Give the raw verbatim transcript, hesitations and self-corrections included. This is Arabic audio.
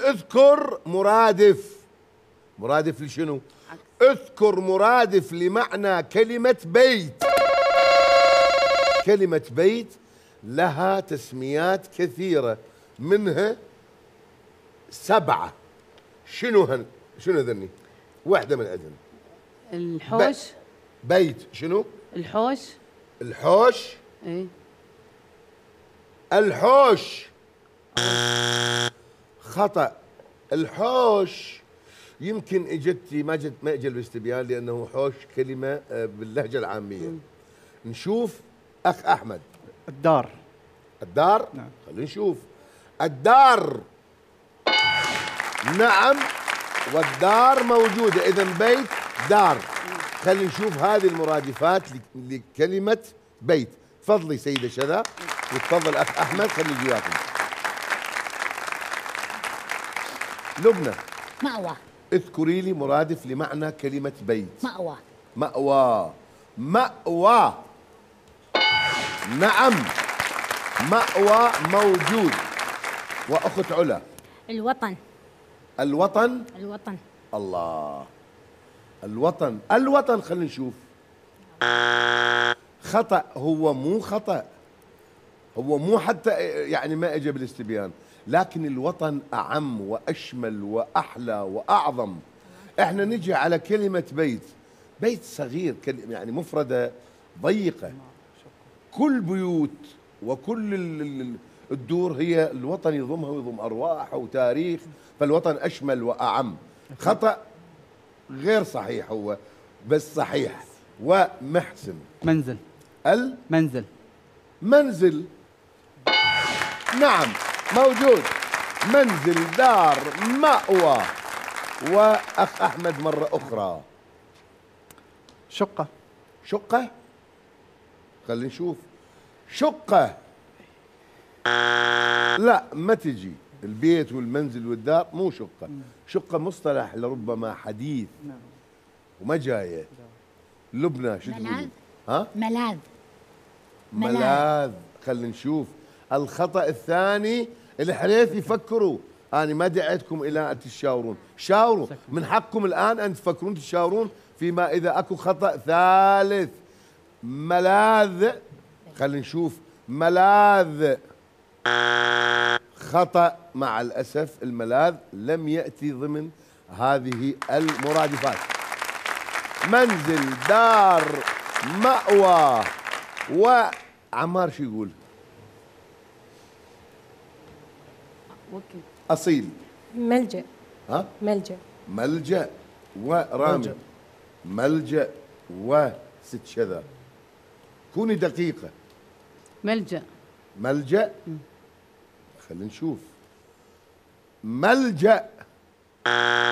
اذكر مرادف. مرادف لشنو؟ اذكر مرادف لمعنى كلمة بيت. كلمة بيت لها تسميات كثيرة، منها سبعة. شنو هن؟ شنو ذني؟ واحدة من عندهم. الحوش. بيت شنو؟ الحوش. الحوش. ايه الحوش. خطأ. الحوش يمكن اجتي ما جت ما اجى بالاستبيان لانه حوش كلمة باللهجة العامية. م. نشوف اخ احمد. الدار. الدار؟ نعم. خلينا نشوف. الدار. نعم، والدار موجودة، إذا بيت دار. خلينا نشوف هذه المرادفات لكلمة بيت. تفضلي سيدة شذا، وتفضل أخ أحمد، خلي جواكم. لبنى. مأوى. اذكري لي مرادف لمعنى كلمة بيت. مأوى. مأوى. مأوى. نعم، مأوى موجود. وأخت علا. الوطن. الوطن. الوطن. الله. الوطن. الوطن خلينا نشوف. خطأ. هو مو خطأ، هو مو حتى يعني ما اجى بالاستبيان، لكن الوطن أعم وأشمل وأحلى وأعظم. احنا نجي على كلمة بيت. بيت صغير يعني مفردة ضيقة. كل بيوت وكل الدور هي الوطن يضمها ويضم أرواح وتاريخ، فالوطن أشمل وأعم. خطأ غير صحيح هو، بس صحيح. ومحسن. منزل. المنزل. منزل. نعم موجود. منزل، دار، مأوى. وأخ أحمد مرة أخرى. شقة. شقة. خلينا نشوف. شقة. لا ما تجي. البيت والمنزل والدار مو شقة. شقة مصطلح لربما حديث وما جاية. لبنى شو تقولي؟ ها؟ ملاذ. ملاذ. خلينا نشوف. الخطأ الثاني الحريث يفكروا. أنا ما دعيتكم إلى أن تشاورون، شاوروا، من حقكم الآن أن تفكرون تشاورون فيما إذا أكو خطأ ثالث. ملاذ. خلينا نشوف. ملاذ. خطأ مع الأسف. الملاذ لم يأتي ضمن هذه المرادفات. منزل، دار، مأوى. وعمار شو يقول؟ أصيل. ملجأ. ها؟ ملجأ. ملجأ. ورامي. ملجأ. وست شذا. كوني دقيقة. ملجأ. ملجأ. خلينا نشوف. ملجأ.